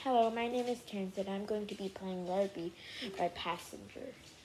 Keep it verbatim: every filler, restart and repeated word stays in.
Hello, my name is Tarance and I'm going to be playing Larby by Passenger.